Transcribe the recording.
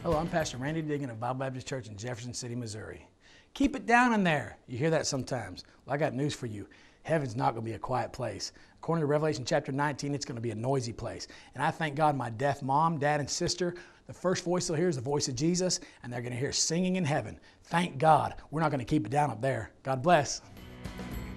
Hello, I'm Pastor Randy Dignan of Bible Baptist Church in Jefferson City, Missouri. Keep it down in there. You hear that sometimes. Well, I got news for you. Heaven's not going to be a quiet place. According to Revelation chapter 19, it's going to be a noisy place. And I thank God my deaf mom, dad, and sister, the first voice they'll hear is the voice of Jesus, and they're going to hear singing in heaven. Thank God. We're not going to keep it down up there. God bless.